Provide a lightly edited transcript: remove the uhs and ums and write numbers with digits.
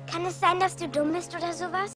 Kann es sein, dass du dumm bist oder sowas?